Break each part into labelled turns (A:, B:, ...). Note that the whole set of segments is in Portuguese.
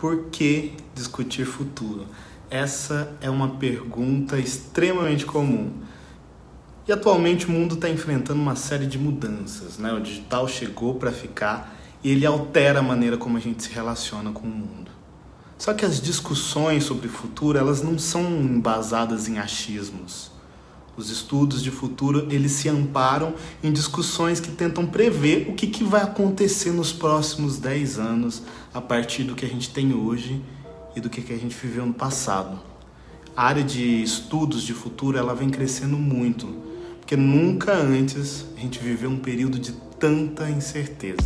A: Por que discutir futuro? Essa é uma pergunta extremamente comum. E atualmente o mundo está enfrentando uma série de mudanças, né? O digital chegou para ficar e ele altera a maneira como a gente se relaciona com o mundo. Só que as discussões sobre futuro, elas não são embasadas em achismos. Os estudos de futuro, eles se amparam em discussões que tentam prever o que vai acontecer nos próximos 10 anos a partir do que a gente tem hoje e do que a gente viveu no passado. A área de estudos de futuro, ela vem crescendo muito, porque nunca antes a gente viveu um período de tanta incerteza.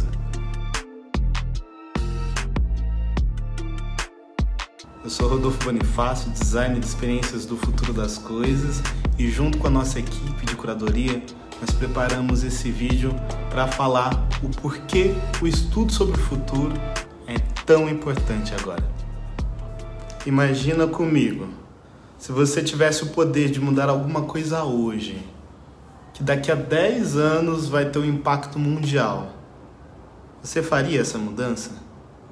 A: Eu sou Rodolfo Bonifácio, designer de experiências do futuro das coisas, e junto com a nossa equipe de curadoria, nós preparamos esse vídeo para falar o porquê o estudo sobre o futuro é tão importante agora. Imagina comigo, se você tivesse o poder de mudar alguma coisa hoje, que daqui a 10 anos vai ter um impacto mundial, você faria essa mudança?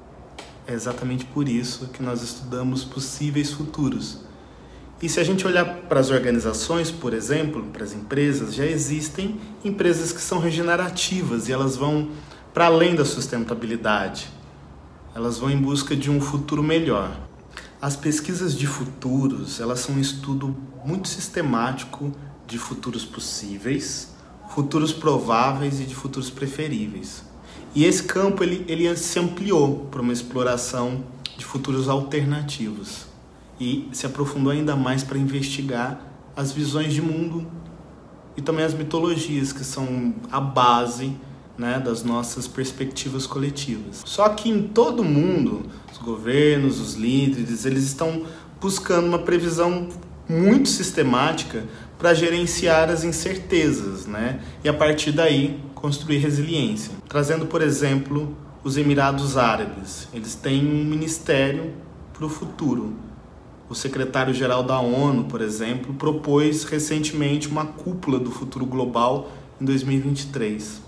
A: É exatamente por isso que nós estudamos possíveis futuros. E se a gente olhar para as organizações, por exemplo, para as empresas, já existem empresas que são regenerativas e elas vão para além da sustentabilidade. Elas vão em busca de um futuro melhor. As pesquisas de futuros, elas são um estudo muito sistemático de futuros possíveis, futuros prováveis e de futuros preferíveis. E esse campo ele se ampliou para uma exploração de futuros alternativos e se aprofundou ainda mais para investigar as visões de mundo e também as mitologias, que são a base, né, das nossas perspectivas coletivas. Só que em todo mundo, os governos, os líderes, eles estão buscando uma previsão muito sistemática para gerenciar as incertezas, né? E a partir daí construir resiliência. Trazendo, por exemplo, os Emirados Árabes. Eles têm um ministério para o futuro. O secretário-geral da ONU, por exemplo, propôs recentemente uma cúpula do futuro global em 2023.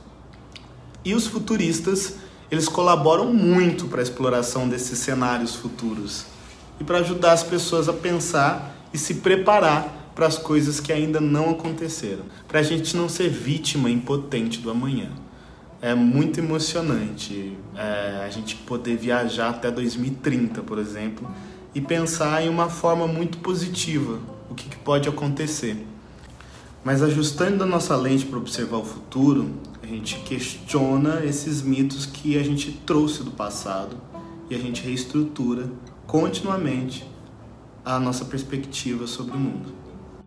A: E os futuristas, eles colaboram muito para a exploração desses cenários futuros e para ajudar as pessoas a pensar e se preparar para as coisas que ainda não aconteceram, para a gente não ser vítima impotente do amanhã. É muito emocionante a gente poder viajar até 2030, por exemplo, e pensar em uma forma muito positiva o que pode acontecer. Mas ajustando a nossa lente para observar o futuro, a gente questiona esses mitos que a gente trouxe do passado e a gente reestrutura continuamente a nossa perspectiva sobre o mundo.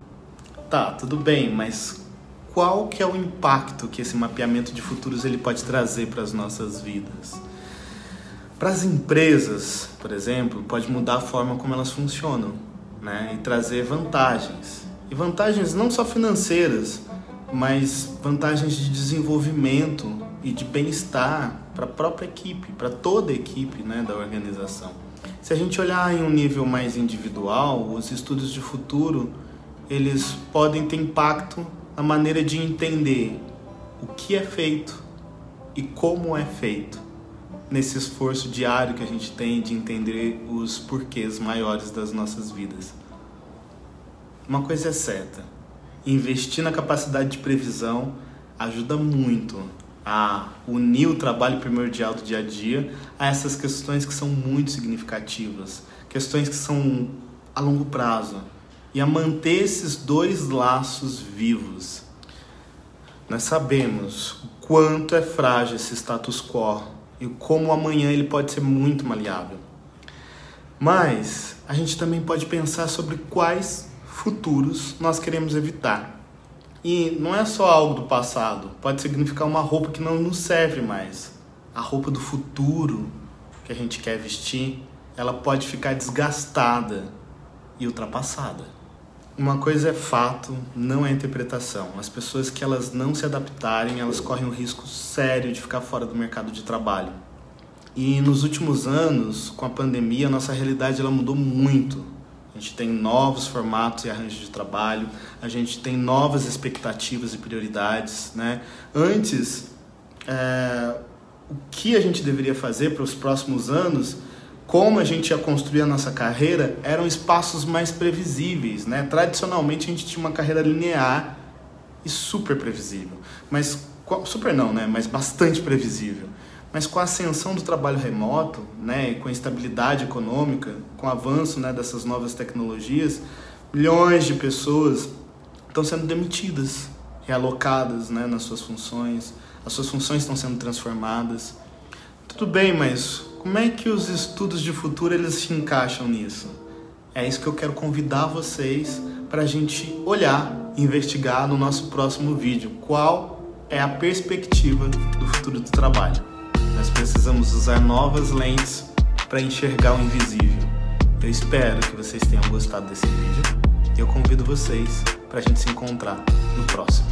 A: Tá, tudo bem, mas qual que é o impacto que esse mapeamento de futuros ele pode trazer para as nossas vidas? Para as empresas, por exemplo, pode mudar a forma como elas funcionam, né? E trazer vantagens. E vantagens não só financeiras, mas vantagens de desenvolvimento e de bem-estar para a própria equipe, para toda a equipe, né, da organização. Se a gente olhar em um nível mais individual, os estudos de futuro eles podem ter impacto na maneira de entender o que é feito e como é feito, nesse esforço diário que a gente tem de entender os porquês maiores das nossas vidas. Uma coisa é certa, investir na capacidade de previsão ajuda muito a unir o trabalho primordial do dia a dia a essas questões que são muito significativas, questões que são a longo prazo, e a manter esses dois laços vivos. Nós sabemos o quanto é frágil esse status quo e como amanhã ele pode ser muito maleável. Mas a gente também pode pensar sobre quais futuros nós queremos evitar. E não é só algo do passado, pode significar uma roupa que não nos serve mais. A roupa do futuro que a gente quer vestir, ela pode ficar desgastada e ultrapassada. Uma coisa é fato, não é interpretação. As pessoas que elas não se adaptarem, elas correm um risco sério de ficar fora do mercado de trabalho. E nos últimos anos, com a pandemia, a nossa realidade ela mudou muito. A gente tem novos formatos e arranjos de trabalho, a gente tem novas expectativas e prioridades, né? Antes, o que a gente deveria fazer para os próximos anos como a gente ia construir a nossa carreira eram espaços mais previsíveis, né? Tradicionalmente a gente tinha uma carreira linear e super previsível, mas super não, né? Mas bastante previsível. Mas com a ascensão do trabalho remoto, né, e com a estabilidade econômica, com o avanço, né, dessas novas tecnologias, milhões de pessoas estão sendo demitidas, realocadas, né, nas suas funções, as suas funções estão sendo transformadas. Tudo bem, mas como é que os estudos de futuro eles se encaixam nisso? É isso que eu quero convidar vocês para a gente olhar e investigar no nosso próximo vídeo. Qual é a perspectiva do futuro do trabalho? Nós precisamos usar novas lentes para enxergar o invisível. Eu espero que vocês tenham gostado desse vídeo e eu convido vocês para a gente se encontrar no próximo.